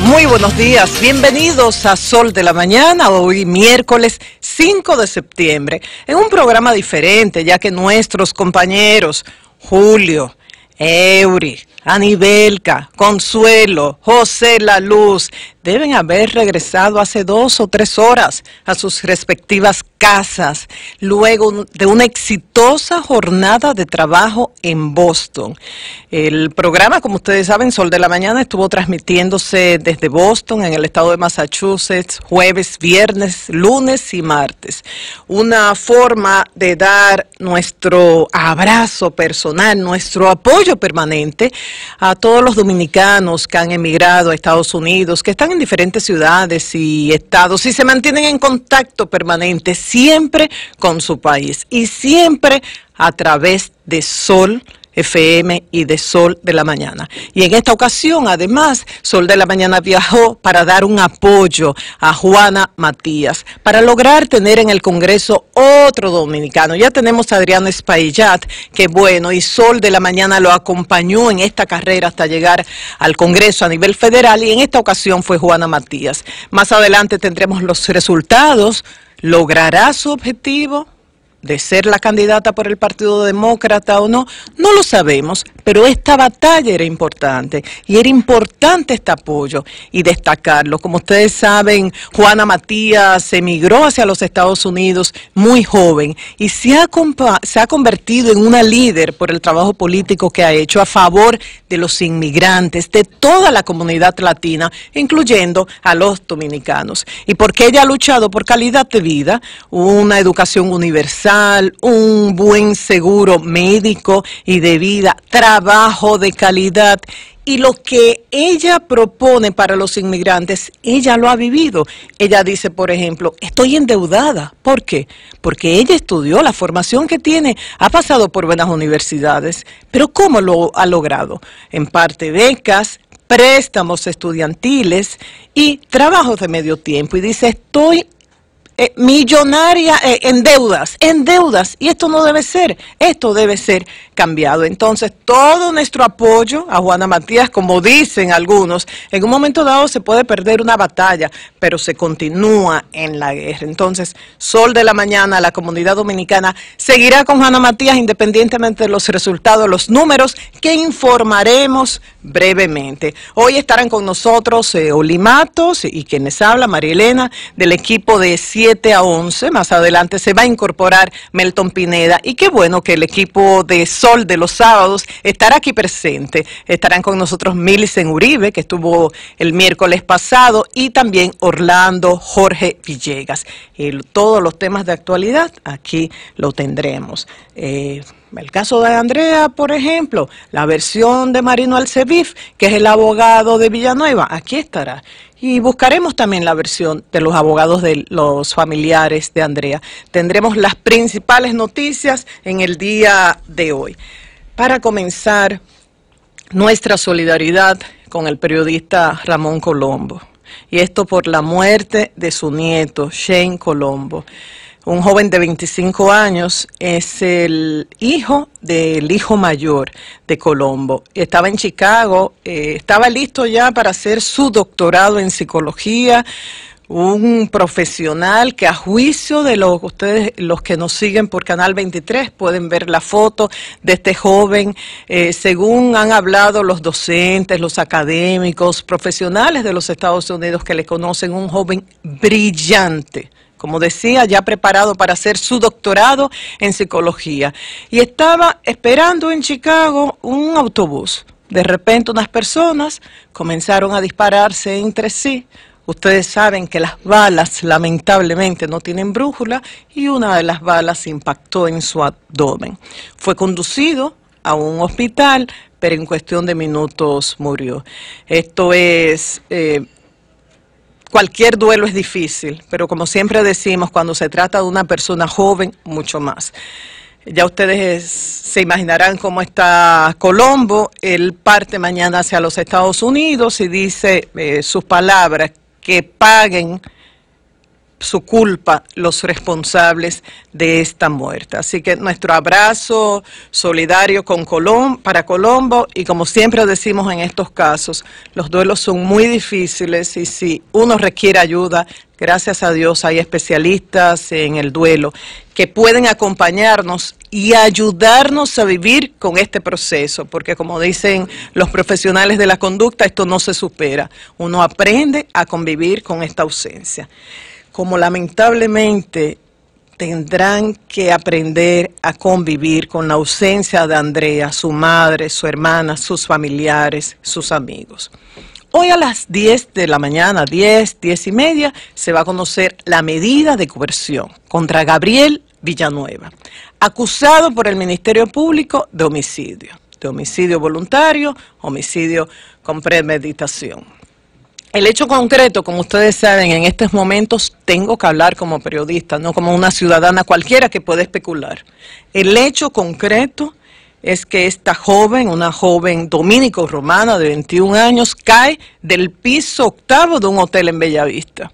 Muy buenos días, bienvenidos a Sol de la Mañana, hoy miércoles 5 de septiembre, en un programa diferente, ya que nuestros compañeros Julio, Eury, Anibelka, Consuelo, José La Luz, deben haber regresado hace 2 o 3 horas a sus respectivas casas, luego de una exitosa jornada de trabajo en Boston. El programa, como ustedes saben, Sol de la Mañana, estuvo transmitiéndose desde Boston, en el estado de Massachusetts, jueves, viernes, lunes y martes. Una forma de dar nuestro abrazo personal, nuestro apoyo permanente a todos los dominicanos que han emigrado a Estados Unidos, que están en diferentes ciudades y estados y se mantienen en contacto permanente siempre con su país y siempre a través de Sol FM y de Sol de la Mañana. Y en esta ocasión, además, Sol de la Mañana viajó para dar un apoyo a Juana Matías, para lograr tener en el Congreso otro dominicano. Ya tenemos a Adriano Espaillat, que bueno, y Sol de la Mañana lo acompañó en esta carrera hasta llegar al Congreso a nivel federal, y en esta ocasión fue Juana Matías. Más adelante tendremos los resultados. ¿Logrará su objetivo de ser la candidata por el Partido Demócrata o no? No lo sabemos, pero esta batalla era importante y era importante este apoyo y destacarlo. Como ustedes saben, Juana Matías emigró hacia los Estados Unidos muy joven y se ha convertido en una líder por el trabajo político que ha hecho a favor de los inmigrantes, de toda la comunidad latina, incluyendo a los dominicanos. Y porque ella ha luchado por calidad de vida, una educación universal, un buen seguro médico y de vida, trabajo de calidad. Y lo que ella propone para los inmigrantes, ella lo ha vivido. Ella dice, por ejemplo, estoy endeudada. ¿Por qué? Porque ella estudió, la formación que tiene, ha pasado por buenas universidades. Pero ¿cómo lo ha logrado? En parte becas, préstamos estudiantiles y trabajos de medio tiempo. Y dice, estoy millonaria en deudas, y esto no debe ser, esto debe ser cambiado. Entonces, todo nuestro apoyo a Juana Matías, como dicen algunos, en un momento dado se puede perder una batalla, pero se continúa en la guerra. Entonces, Sol de la Mañana, la comunidad dominicana seguirá con Juana Matías independientemente de los resultados, los números que informaremos brevemente. Hoy estarán con nosotros Oli Matos y quienes habla, María Elena, del equipo de 7 a 11, más adelante se va a incorporar Melton Pineda, y qué bueno que el equipo de Sol de los sábados estará aquí presente. Estarán con nosotros Milicen Uribe, que estuvo el miércoles pasado, y también Orlando Jorge Villegas. Todos los temas de actualidad aquí lo tendremos. El caso de Andrea, por ejemplo, la versión de Marino Alcevif, que es el abogado de Villanueva, aquí estará. Y buscaremos también la versión de los abogados de los familiares de Andrea. Tendremos las principales noticias en el día de hoy. Para comenzar, nuestra solidaridad con el periodista Ramón Colombo. Y esto por la muerte de su nieto, Shane Colombo. Un joven de 25 años, es el hijo del hijo mayor de Colombo. Estaba en Chicago, estaba listo ya para hacer su doctorado en psicología, un profesional que a juicio de ustedes, los que nos siguen por Canal 23, pueden ver la foto de este joven, según han hablado los docentes, los académicos, profesionales de los Estados Unidos que le conocen, un joven brillante. Como decía, ya preparado para hacer su doctorado en psicología. Y estaba esperando en Chicago un autobús. De repente unas personas comenzaron a dispararse entre sí. Ustedes saben que las balas lamentablemente no tienen brújula y una de las balas impactó en su abdomen. Fue conducido a un hospital, pero en cuestión de minutos murió. Esto es... Cualquier duelo es difícil, pero como siempre decimos, cuando se trata de una persona joven, mucho más. Ya ustedes se imaginarán cómo está Colombo. Él parte mañana hacia los Estados Unidos y dice sus palabras, que paguen su culpa los responsables de esta muerte. Así que nuestro abrazo solidario para Colombo, y como siempre decimos en estos casos, los duelos son muy difíciles y si uno requiere ayuda, gracias a Dios hay especialistas en el duelo que pueden acompañarnos y ayudarnos a vivir con este proceso, porque como dicen los profesionales de la conducta, esto no se supera. Uno aprende a convivir con esta ausencia. Como lamentablemente tendrán que aprender a convivir con la ausencia de Andrea, su madre, su hermana, sus familiares, sus amigos. Hoy a las 10 de la mañana, 10:30, se va a conocer la medida de coerción contra Gabriel Villanueva, acusado por el Ministerio Público de homicidio voluntario, homicidio con premeditación. El hecho concreto, como ustedes saben, en estos momentos tengo que hablar como periodista, no como una ciudadana cualquiera que puede especular. El hecho concreto es que esta joven, una joven dominico-romana de 21 años, cae del piso 8º de un hotel en Bellavista.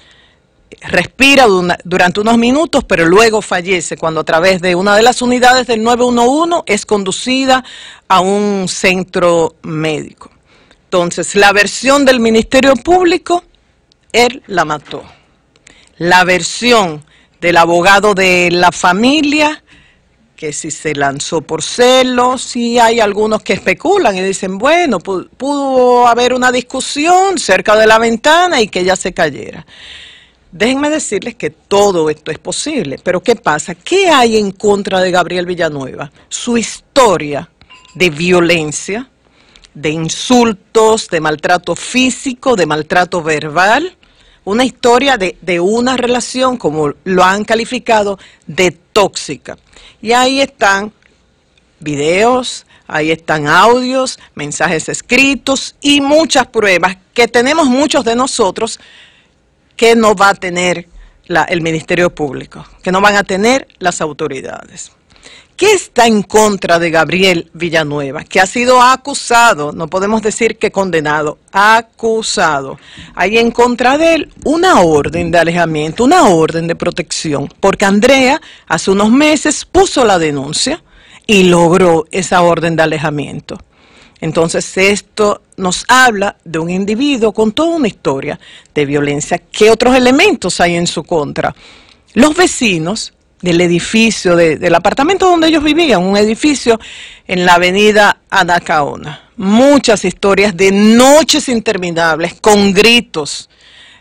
Respira durante unos minutos, pero luego fallece cuando a través de una de las unidades del 911 es conducida a un centro médico. Entonces, la versión del Ministerio Público, él la mató. La versión del abogado de la familia, que si se lanzó por celos, y hay algunos que especulan y dicen, bueno, pudo haber una discusión cerca de la ventana y que ella se cayera. Déjenme decirles que todo esto es posible, pero ¿qué pasa? ¿Qué hay en contra de Gabriel Villanueva? Su historia de violencia, de insultos, de maltrato físico, de maltrato verbal, una historia de una relación, como lo han calificado, de tóxica. Y ahí están videos, ahí están audios, mensajes escritos y muchas pruebas que tenemos muchos de nosotros que no va a tener el Ministerio Público, que no van a tener las autoridades. ¿Qué está en contra de Gabriel Villanueva? Que ha sido acusado, no podemos decir que condenado, acusado. Hay en contra de él una orden de alejamiento, una orden de protección, porque Andrea hace unos meses puso la denuncia y logró esa orden de alejamiento. Entonces esto nos habla de un individuo con toda una historia de violencia. ¿Qué otros elementos hay en su contra? Los vecinos del edificio, del apartamento donde ellos vivían, un edificio en la avenida Anacaona. Muchas historias de noches interminables, con gritos,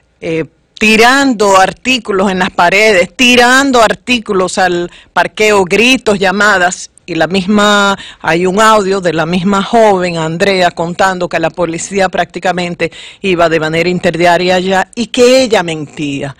tirando artículos en las paredes, tirando artículos al parqueo, gritos, llamadas. Y hay un audio de la misma joven, Andrea, contando que la policía prácticamente iba de manera interdiaria allá y que ella mentía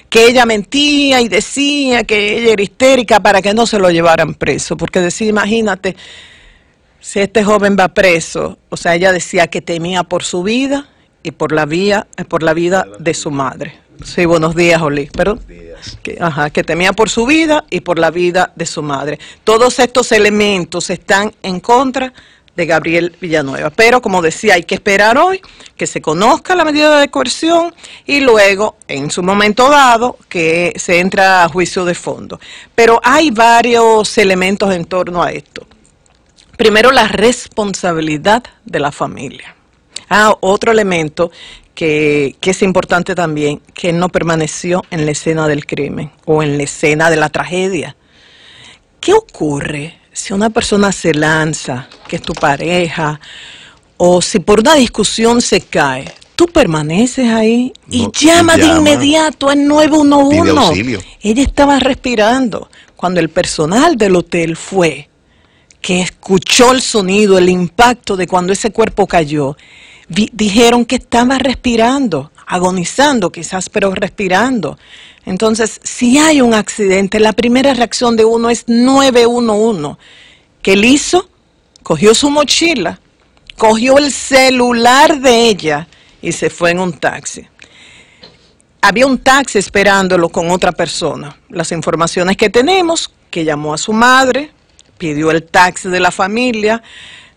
y decía que ella era histérica para que no se lo llevaran preso, porque decía, imagínate, si este joven va preso, o sea, ella decía que temía por su vida y por la vida de su madre. Sí, buenos días, Oli. Pero que temía por su vida y por la vida de su madre. Todos estos elementos están en contra de Gabriel Villanueva. Pero, como decía, hay que esperar hoy que se conozca la medida de coerción y luego, en su momento dado, que se entra a juicio de fondo. Pero hay varios elementos en torno a esto. Primero, la responsabilidad de la familia. Otro elemento que es importante también, que él no permaneció en la escena del crimen o en la escena de la tragedia. ¿Qué ocurre si una persona se lanza, que es tu pareja, o si por una discusión se cae? Tú permaneces ahí y llama de inmediato al 911. Pide auxilio. Ella estaba respirando cuando el personal del hotel fue, que escuchó el sonido, el impacto de cuando ese cuerpo cayó. Dijeron que estaba respirando, agonizando quizás, pero respirando. Entonces, si hay un accidente, la primera reacción de uno es 911. ¿Qué él hizo? Cogió su mochila, cogió el celular de ella y se fue en un taxi. Había un taxi esperándolo con otra persona. Las informaciones que tenemos, que llamó a su madre, pidió el taxi de la familia,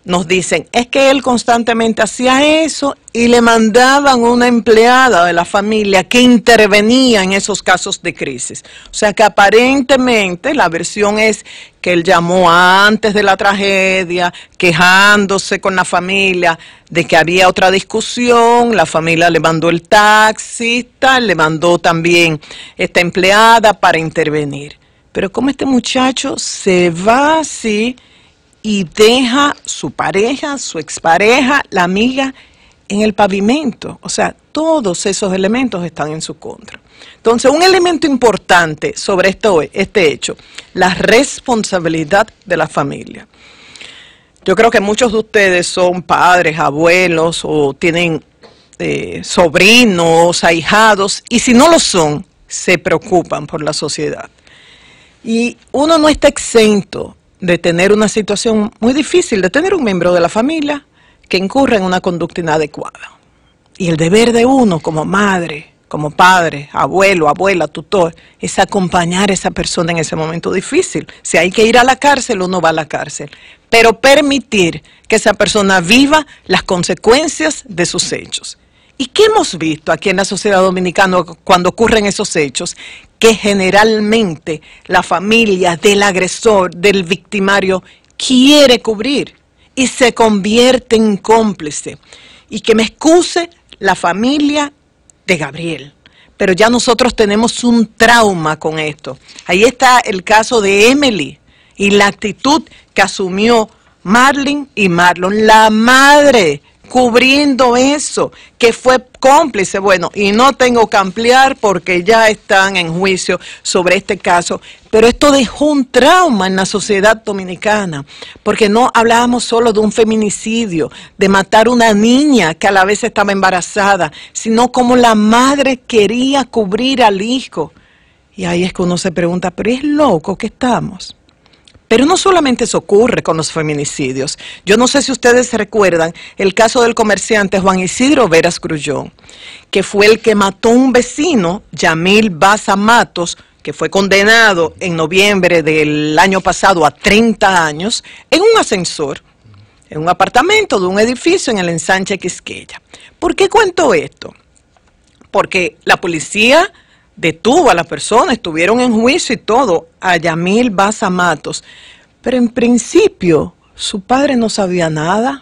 nos dicen, es que él constantemente hacía eso y le mandaban una empleada de la familia que intervenía en esos casos de crisis. O sea que aparentemente la versión es que él llamó antes de la tragedia, quejándose con la familia de que había otra discusión, la familia le mandó el taxista, le mandó también esta empleada para intervenir. Pero como este muchacho se va así y deja su pareja, su expareja, la amiga, en el pavimento. O sea, todos esos elementos están en su contra. Entonces, un elemento importante sobre este hecho, la responsabilidad de la familia. Yo creo que muchos de ustedes son padres, abuelos o tienen sobrinos, ahijados, y si no lo son, se preocupan por la sociedad. Y uno no está exento de tener una situación muy difícil, de tener un miembro de la familia que incurre en una conducta inadecuada. Y el deber de uno como madre, como padre, abuelo, abuela, tutor, es acompañar a esa persona en ese momento difícil. Si hay que ir a la cárcel, uno va a la cárcel. Pero permitir que esa persona viva las consecuencias de sus hechos. ¿Y qué hemos visto aquí en la sociedad dominicana cuando ocurren esos hechos? Que generalmente la familia del agresor, del victimario, quiere cubrir y se convierte en cómplice. Y que me excuse la familia de Gabriel, pero ya nosotros tenemos un trauma con esto. Ahí está el caso de Emily y la actitud que asumió Marlene y Marlon, la madre, cubriendo eso, que fue cómplice. Bueno, y no tengo que ampliar porque ya están en juicio sobre este caso, pero esto dejó un trauma en la sociedad dominicana, porque no hablábamos solo de un feminicidio, de matar una niña que a la vez estaba embarazada, sino como la madre quería cubrir al hijo. Y ahí es que uno se pregunta, pero es loco que estamos. Pero no solamente eso ocurre con los feminicidios. Yo no sé si ustedes recuerdan el caso del comerciante Juan Isidro Veras Grullón, que fue el que mató a un vecino, Yamil Baza Matos, que fue condenado en noviembre del año pasado a 30 años, en un ascensor, en un apartamento de un edificio en el ensanche Quisqueya. ¿Por qué cuento esto? Porque la policía detuvo a la persona, estuvieron en juicio y todo, a Yamil Baza Matos, pero en principio su padre no sabía nada.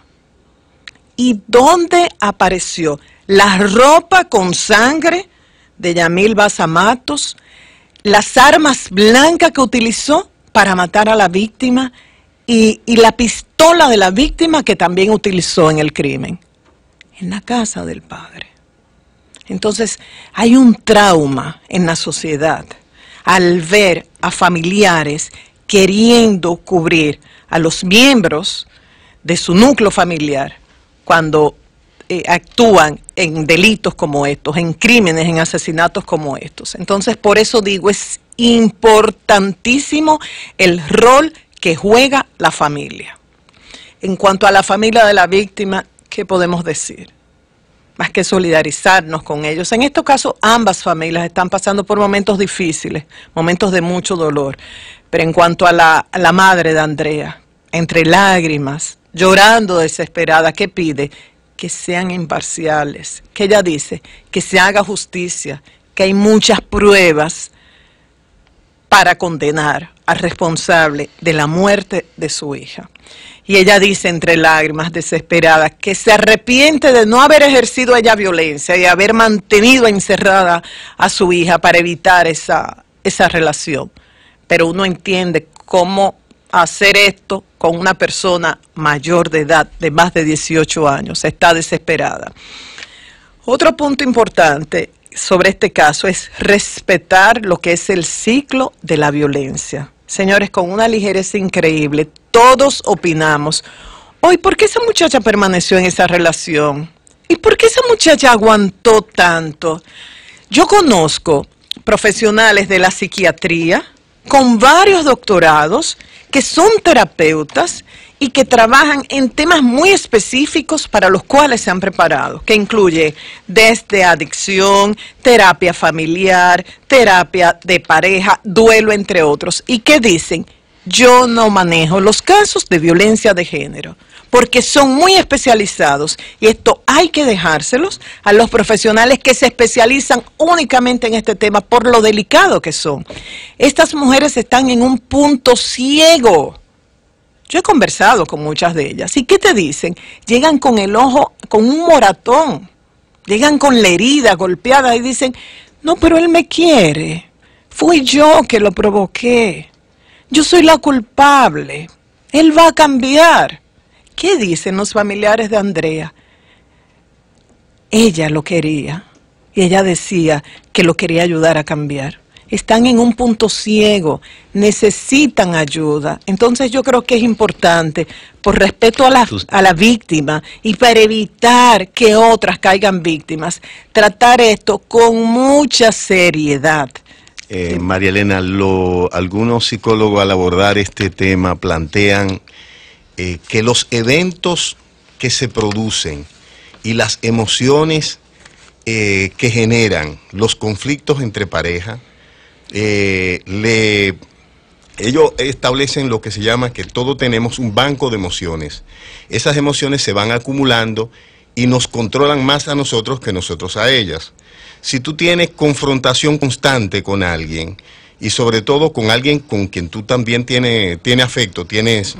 ¿Y dónde apareció la ropa con sangre de Yamil Baza Matos, las armas blancas que utilizó para matar a la víctima y la pistola de la víctima que también utilizó en el crimen? En la casa del padre. Entonces, hay un trauma en la sociedad al ver a familiares queriendo cubrir a los miembros de su núcleo familiar cuando actúan en delitos como estos, en crímenes, en asesinatos como estos. Entonces, por eso digo, es importantísimo el rol que juega la familia. En cuanto a la familia de la víctima, ¿qué podemos decir? Más que solidarizarnos con ellos. En estos casos, ambas familias están pasando por momentos difíciles, momentos de mucho dolor. Pero en cuanto a la madre de Andrea, entre lágrimas, llorando desesperada, ¿qué pide? Que sean imparciales. Que ella dice que se haga justicia, que hay muchas pruebas para condenar al responsable de la muerte de su hija. Y ella dice entre lágrimas desesperadas que se arrepiente de no haber ejercido ella violencia y haber mantenido encerrada a su hija para evitar esa relación. Pero uno entiende cómo hacer esto con una persona mayor de edad, de más de 18 años. Está desesperada. Otro punto importante sobre este caso es respetar lo que es el ciclo de la violencia. Señores, con una ligereza increíble, todos opinamos, hoy, ¿por qué esa muchacha permaneció en esa relación? ¿Y por qué esa muchacha aguantó tanto? Yo conozco profesionales de la psiquiatría con varios doctorados que son terapeutas y que trabajan en temas muy específicos para los cuales se han preparado, que incluye desde adicción, terapia familiar, terapia de pareja, duelo, entre otros. ¿Y qué dicen? Yo no manejo los casos de violencia de género, porque son muy especializados y esto hay que dejárselos a los profesionales que se especializan únicamente en este tema por lo delicado que son. Estas mujeres están en un punto ciego. Yo he conversado con muchas de ellas. ¿Y qué te dicen? Llegan con el ojo, con un moratón. Llegan con la herida golpeada y dicen, no, pero él me quiere. Fui yo que lo provoqué. Yo soy la culpable. Él va a cambiar. ¿Qué dicen los familiares de Andrea? Ella lo quería. Y ella decía que lo quería ayudar a cambiar. Están en un punto ciego, necesitan ayuda. Entonces yo creo que es importante, por respeto a la víctima y para evitar que otras caigan víctimas, tratar esto con mucha seriedad. María Elena, algunos psicólogos al abordar este tema plantean que los eventos que se producen y las emociones que generan los conflictos entre parejas, ellos establecen lo que se llama que todos tenemos un banco de emociones. Esas emociones se van acumulando y nos controlan más a nosotros que nosotros a ellas. Si tú tienes confrontación constante con alguien, y sobre todo con alguien con quien tú también tienes afecto, tienes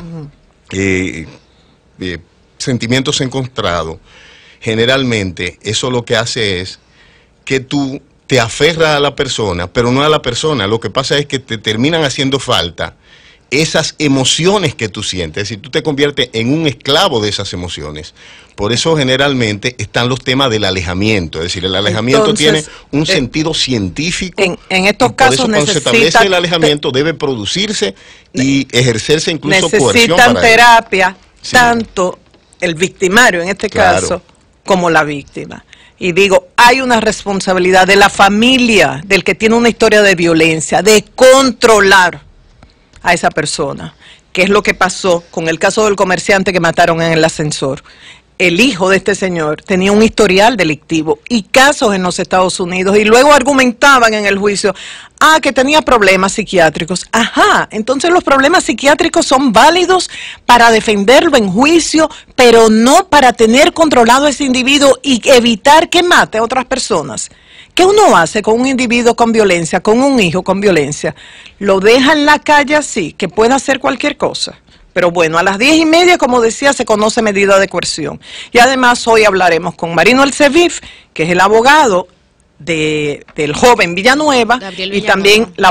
sentimientos encontrados, generalmente eso lo que hace es que tú te aferras a la persona, pero no a la persona. Lo que pasa es que te terminan haciendo falta esas emociones que tú sientes. Es decir, tú te conviertes en un esclavo de esas emociones. Por eso generalmente están los temas del alejamiento. Es decir, el alejamiento tiene un sentido científico. En estos casos cuando se establece el alejamiento debe producirse y ejercerse incluso coerción para terapia, tanto el victimario en este caso como la víctima. Y digo, hay una responsabilidad de la familia, del que tiene una historia de violencia, de controlar a esa persona, que es lo que pasó con el caso del comerciante que mataron en el ascensor. El hijo de este señor tenía un historial delictivo y casos en los Estados Unidos, y luego argumentaban en el juicio, que tenía problemas psiquiátricos. Ajá, entonces los problemas psiquiátricos son válidos para defenderlo en juicio, pero no para tener controlado a ese individuo y evitar que mate a otras personas. ¿Qué uno hace con un individuo con violencia, con un hijo con violencia? Lo deja en la calle así, que puede hacer cualquier cosa. Pero bueno, a las 10:30, como decía, se conoce medida de coerción. Y además hoy hablaremos con Marino Alcevif, que es el abogado del joven Villanueva, y también el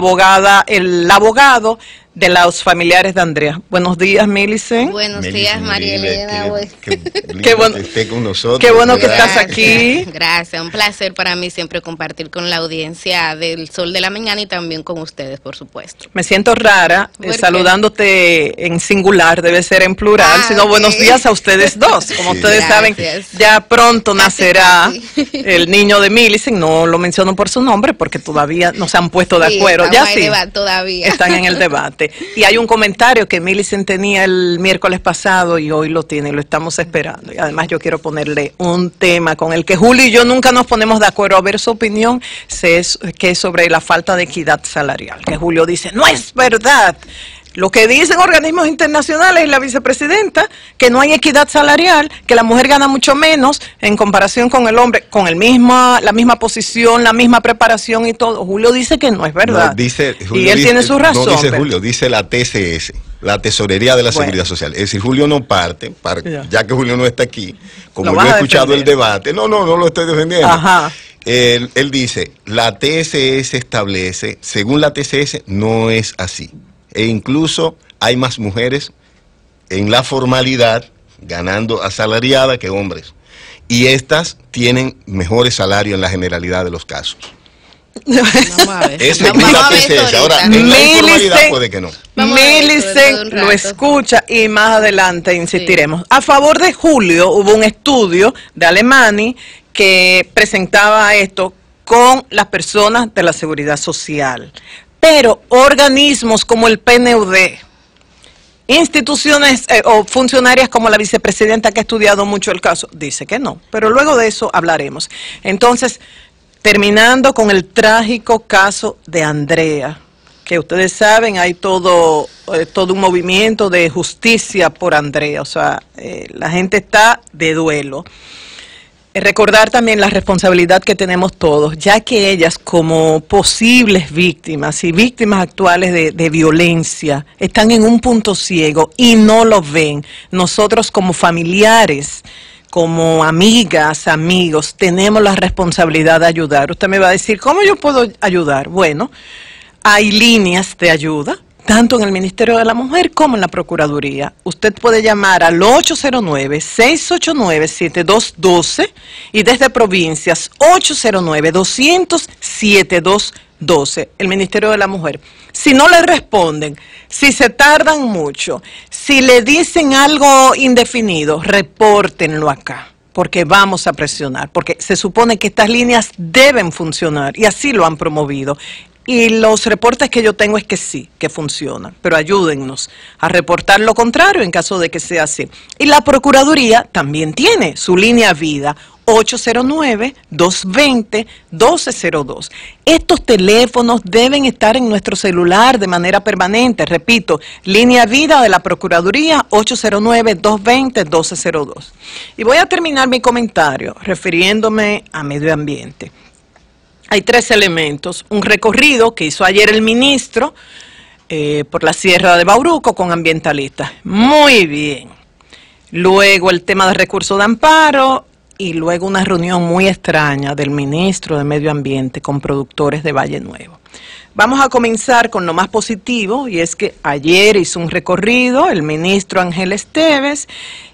abogado de los familiares de Andrea. Buenos días, Millicent. Buenos días, María Elena. Qué bueno que esté con nosotros. Qué bueno que estás aquí. Gracias, un placer para mí siempre compartir con la audiencia del Sol de la Mañana y también con ustedes, por supuesto. Me siento rara saludándote en singular, debe ser en plural, sino buenos días a ustedes dos. Como ustedes saben, ya pronto nacerá el niño de Millicent. No lo menciono por su nombre porque todavía no se han puesto de acuerdo. Ya sí, todavía están en el debate. Y hay un comentario que Millicent tenía el miércoles pasado y hoy lo tiene, lo estamos esperando. Y además yo quiero ponerle un tema con el que Julio y yo nunca nos ponemos de acuerdo. A ver su opinión, que es sobre la falta de equidad salarial. Que Julio dice, no es verdad. Lo que dicen organismos internacionales y la vicepresidenta, que no hay equidad salarial, que la mujer gana mucho menos en comparación con el hombre, con la misma posición, la misma preparación y todo. Julio dice que no es verdad. Y él tiene su razón. No dice Julio, dice la TCS, la Tesorería de la Seguridad Social. Es decir, Julio no parte, ya que Julio no está aquí, como yo he escuchado el debate, no lo estoy defendiendo. Ajá. Él dice, la TSS establece, según la TSS, no es así. E incluso hay más mujeres en la formalidad ganando asalariada que hombres. Y estas tienen mejores salarios en la generalidad de los casos. Esa es la TCS. Ahora, en la informalidad puede que no. Millicent lo escucha y más adelante insistiremos. Sí. A favor de Julio hubo un estudio de Alemania que presentaba esto con las personas de la seguridad social. Pero organismos como el PNUD, instituciones o funcionarias como la vicepresidenta que ha estudiado mucho el caso, dice que no. Pero luego de eso hablaremos. Entonces, terminando con el trágico caso de Andrea. que ustedes saben, hay todo un movimiento de justicia por Andrea, o sea, la gente está de duelo. Recordar también la responsabilidad que tenemos todos, ya que ellas como posibles víctimas y víctimas actuales de violencia están en un punto ciego y no lo ven. Nosotros como familiares, como amigas, amigos, tenemos la responsabilidad de ayudar. Usted me va a decir, ¿cómo yo puedo ayudar? Bueno, hay líneas de ayuda, tanto en el Ministerio de la Mujer como en la Procuraduría. Usted puede llamar al 809-689-7212 y desde provincias 809-200-7212, el Ministerio de la Mujer. Si no le responden, si se tardan mucho, si le dicen algo indefinido, repórtenlo acá, porque vamos a presionar, porque se supone que estas líneas deben funcionar y así lo han promovido. Y los reportes que yo tengo es que sí, que funcionan, pero ayúdennos a reportar lo contrario en caso de que sea así. Y la Procuraduría también tiene su línea vida, 809-220-1202. Estos teléfonos deben estar en nuestro celular de manera permanente. Repito, línea vida de la Procuraduría, 809-220-1202. Y voy a terminar mi comentario refiriéndome a medio ambiente. Hay 3 elementos, un recorrido que hizo ayer el ministro por la Sierra de Bauruco con ambientalistas, muy bien. Luego el tema de recursos de amparo y luego una reunión muy extraña del ministro de Medio Ambiente con productores de Valle Nuevo. Vamos a comenzar con lo más positivo y es que ayer hizo un recorrido el ministro Ángel Esteves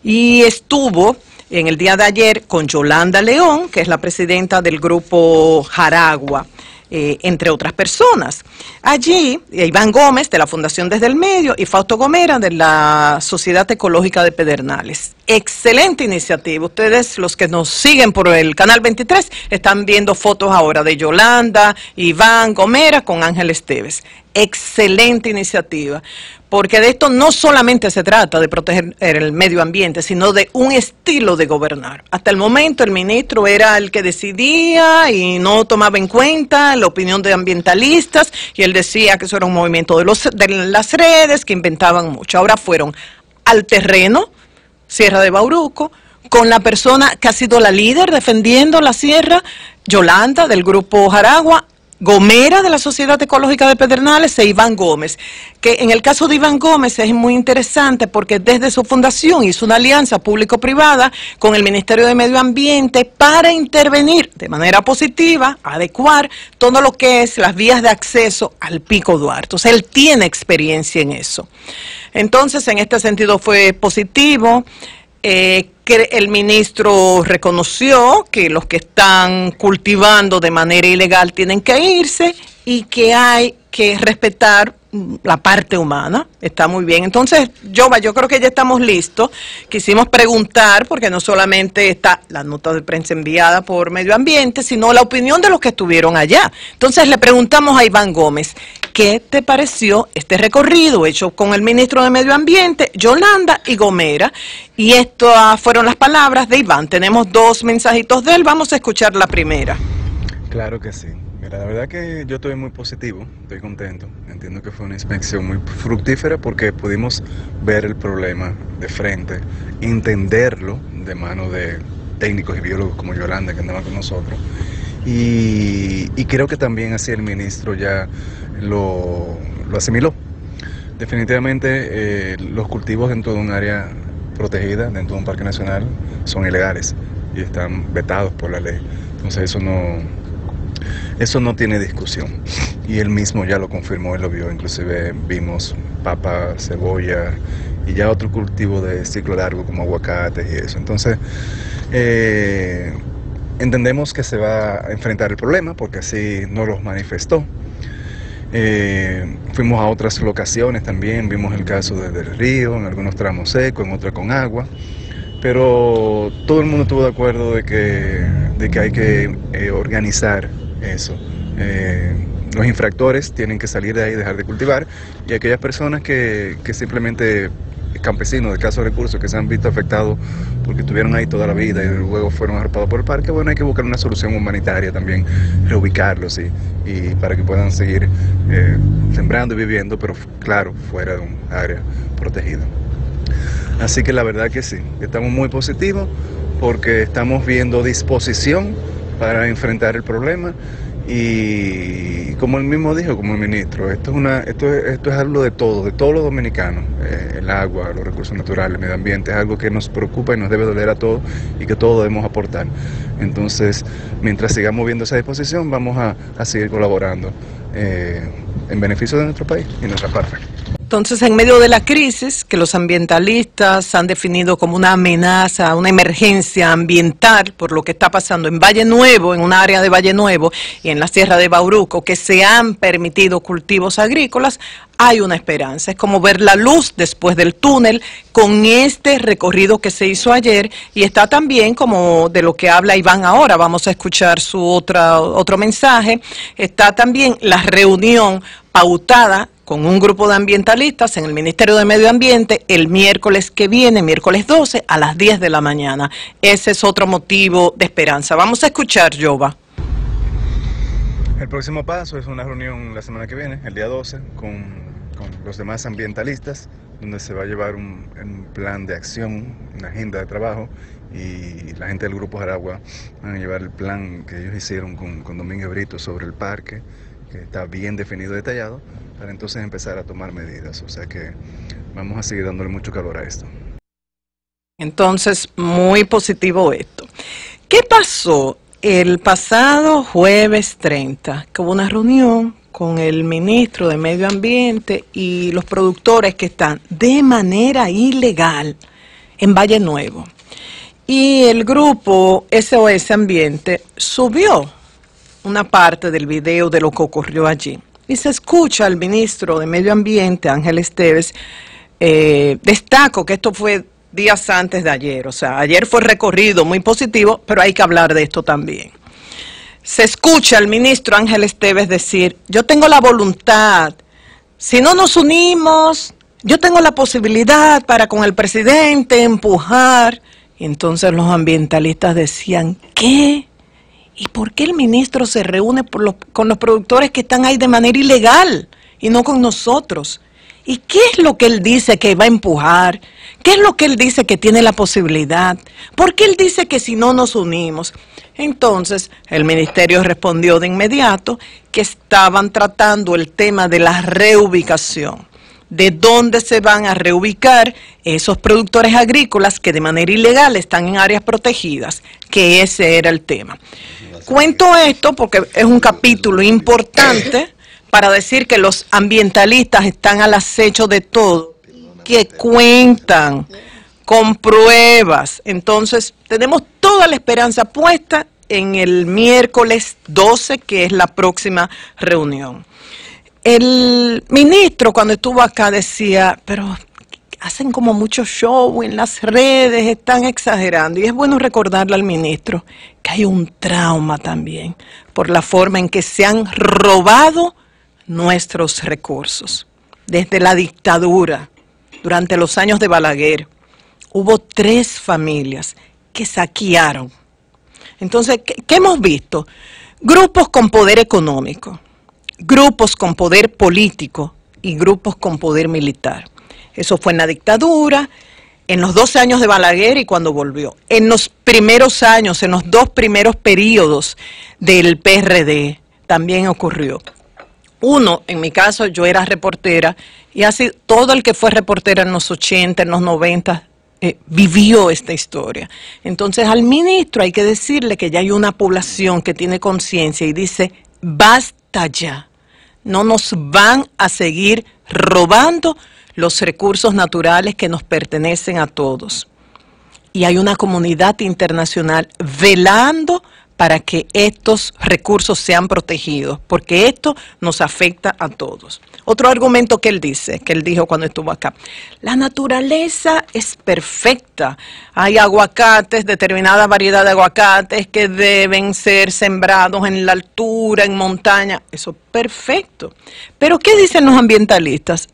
y estuvo en el día de ayer con Yolanda León, que es la presidenta del grupo Jaragua, entre otras personas. Allí, Iván Gómez, de la Fundación Desde el Medio, y Fausto Gomera, de la Sociedad Ecológica de Pedernales. Excelente iniciativa. Ustedes, los que nos siguen por el Canal 23, están viendo fotos ahora de Yolanda, Iván Gomera con Ángel Esteves. Excelente iniciativa, porque de esto no solamente se trata de proteger el medio ambiente, sino de un estilo de gobernar. Hasta el momento el ministro era el que decidía y no tomaba en cuenta la opinión de ambientalistas, y él decía que eso era un movimiento de las redes, que inventaban mucho. Ahora fueron al terreno, Sierra de Bauruco, con la persona que ha sido la líder defendiendo la sierra, Yolanda, del grupo Jaragua, Gomera, de la Sociedad Ecológica de Pedernales, e Iván Gómez, que en el caso de Iván Gómez es muy interesante porque desde su fundación hizo una alianza público-privada con el Ministerio de Medio Ambiente para intervenir de manera positiva, adecuar todo lo que es las vías de acceso al Pico Duarte. O sea, él tiene experiencia en eso. Entonces, en este sentido fue positivo. Que el ministro reconoció que los que están cultivando de manera ilegal tienen que irse y que hay que respetar la parte humana. Está muy bien. Entonces, yo creo que ya estamos listos. Quisimos preguntar, porque no solamente está la nota de prensa enviada por Medio Ambiente, sino la opinión de los que estuvieron allá. Entonces, le preguntamos a Iván Gómez, ¿qué te pareció este recorrido hecho con el ministro de Medio Ambiente, Yolanda y Gomera? Y estas fueron las palabras de Iván. Tenemos 2 mensajitos de él. Vamos a escuchar la primera. Claro que sí. Mira, la verdad que yo estoy muy positivo, estoy contento. Entiendo que fue una inspección muy fructífera porque pudimos ver el problema de frente, entenderlo de mano de técnicos y biólogos como Yolanda, que andaban con nosotros. Y creo que también así el ministro ya lo asimiló. Definitivamente los cultivos dentro de un área protegida, dentro de un parque nacional, son ilegales y están vetados por la ley. Entonces eso no tiene discusión, y él mismo ya lo confirmó, él lo vio, inclusive vimos papa, cebolla y ya otro cultivo de ciclo largo como aguacates y eso. Entonces entendemos que se va a enfrentar el problema porque así nos los manifestó. Fuimos a otras locaciones también, vimos el caso desde el río, en algunos tramos secos, en otros con agua, pero todo el mundo estuvo de acuerdo de que hay que organizar eso. Los infractores tienen que salir de ahí, dejar de cultivar, y aquellas personas que simplemente campesinos de escasos recursos que se han visto afectados porque estuvieron ahí toda la vida y luego fueron arropados por el parque. Bueno, hay que buscar una solución humanitaria también, reubicarlos y para que puedan seguir sembrando y viviendo, pero claro, fuera de un área protegida. Así que la verdad que sí, estamos muy positivos porque estamos viendo disposición para enfrentar el problema. Y como él mismo dijo, como el ministro, esto es algo de todos los dominicanos, el agua, los recursos naturales, el medio ambiente, es algo que nos preocupa y nos debe doler a todos y que todos debemos aportar. Entonces, mientras sigamos viendo esa disposición, vamos a seguir colaborando en beneficio de nuestro país y nuestra patria. Entonces, en medio de la crisis, que los ambientalistas han definido como una amenaza, una emergencia ambiental por lo que está pasando en Valle Nuevo, en un área de Valle Nuevo y en la Sierra de Bauruco, que se han permitido cultivos agrícolas, hay una esperanza. Es como ver la luz después del túnel con este recorrido que se hizo ayer, y está también, como de lo que habla Iván ahora, vamos a escuchar su otro mensaje, está también la reunión pautada con un grupo de ambientalistas en el Ministerio de Medio Ambiente el miércoles que viene, miércoles 12, a las 10 de la mañana. Ese es otro motivo de esperanza. Vamos a escuchar, Jova. El próximo paso es una reunión la semana que viene, el día 12, con los demás ambientalistas, donde se va a llevar un plan de acción, una agenda de trabajo, y la gente del Grupo Jaragua van a llevar el plan que ellos hicieron con Domínguez Brito sobre el parque, que está bien definido y detallado, para entonces empezar a tomar medidas. O sea que vamos a seguir dándole mucho calor a esto. Entonces, muy positivo esto. ¿Qué pasó el pasado jueves 30? Que hubo una reunión con el ministro de Medio Ambiente y los productores que están de manera ilegal en Valle Nuevo. Y el grupo SOS Ambiente subió una parte del video de lo que ocurrió allí. Y se escucha al ministro de Medio Ambiente, Ángel Esteves, destaco que esto fue días antes de ayer, o sea, ayer fue recorrido muy positivo, pero hay que hablar de esto también. Se escucha al ministro Ángel Esteves decir, yo tengo la voluntad, si no nos unimos, yo tengo la posibilidad para con el presidente empujar. Y entonces los ambientalistas decían, ¿qué? ¿Y por qué el ministro se reúne con los productores que están ahí de manera ilegal y no con nosotros? ¿Y qué es lo que él dice que va a empujar? ¿Qué es lo que él dice que tiene la posibilidad? ¿Por qué él dice que si no nos unimos? Entonces, el ministerio respondió de inmediato que estaban tratando el tema de la reubicación. De dónde se van a reubicar esos productores agrícolas que de manera ilegal están en áreas protegidas, que ese era el tema. Cuento esto porque es un capítulo importante para decir que los ambientalistas están al acecho de todo, que cuentan con pruebas. Entonces, tenemos toda la esperanza puesta en el miércoles 12, que es la próxima reunión. El ministro, cuando estuvo acá, decía, pero hacen como mucho show en las redes, están exagerando. Y es bueno recordarle al ministro que hay un trauma también por la forma en que se han robado nuestros recursos. Desde la dictadura, durante los años de Balaguer, hubo 3 familias que saquearon. Entonces, ¿qué hemos visto? Grupos con poder económico, grupos con poder político y grupos con poder militar. Eso fue en la dictadura, en los 12 años de Balaguer y cuando volvió. En los primeros años, en los 2 primeros periodos del PRD, también ocurrió. Uno, en mi caso, yo era reportera, y así todo el que fue reportera en los 80, en los 90, vivió esta historia. Entonces al ministro hay que decirle que ya hay una población que tiene conciencia y dice, basta ya. No nos van a seguir robando los recursos naturales que nos pertenecen a todos. Y hay una comunidad internacional velando para que estos recursos sean protegidos, porque esto nos afecta a todos. Otro argumento que él dijo cuando estuvo acá, la naturaleza es perfecta. Hay aguacates, determinada variedad de aguacates que deben ser sembrados en la altura, en montaña. Eso es perfecto. Pero ¿qué dicen los ambientalistas?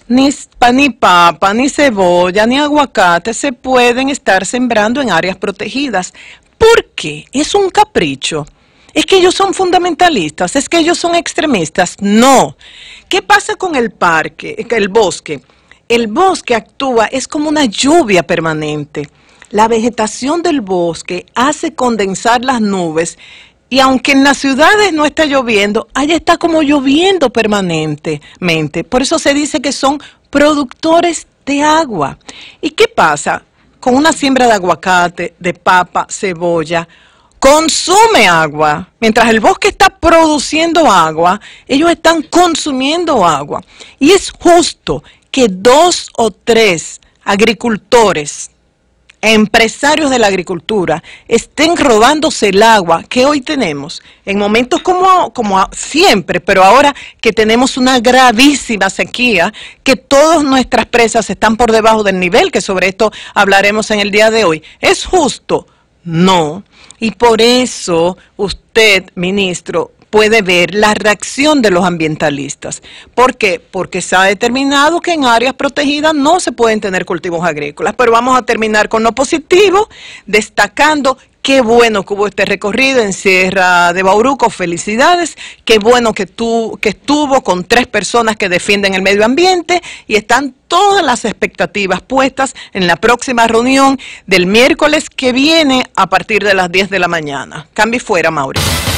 Ni papa, ni cebolla, ni aguacate se pueden estar sembrando en áreas protegidas. ¿Por qué? Es un capricho. ¿Es que ellos son fundamentalistas? ¿Es que ellos son extremistas? No. ¿Qué pasa con el parque, el bosque? El bosque actúa, es como una lluvia permanente. La vegetación del bosque hace condensar las nubes y aunque en las ciudades no está lloviendo, allá está como lloviendo permanentemente. Por eso se dice que son productores de agua. ¿Y qué pasa con una siembra de aguacate, de papa, cebolla? Consume agua. Mientras el bosque está produciendo agua, ellos están consumiendo agua. Y es justo que 2 o 3 agricultores, empresarios de la agricultura, estén robándose el agua que hoy tenemos, en momentos como siempre, pero ahora que tenemos una gravísima sequía, que todas nuestras presas están por debajo del nivel, que sobre esto hablaremos en el día de hoy. ¿Es justo? No. Y por eso usted, ministro, puede ver la reacción de los ambientalistas. ¿Por qué? Porque se ha determinado que en áreas protegidas no se pueden tener cultivos agrícolas. Pero vamos a terminar con lo positivo, destacando qué bueno que hubo este recorrido en Sierra de Bauruco. Felicidades. Qué bueno que estuvo con 3 personas que defienden el medio ambiente y están todas las expectativas puestas en la próxima reunión del miércoles que viene a partir de las 10 de la mañana. Cambie fuera, Mauricio.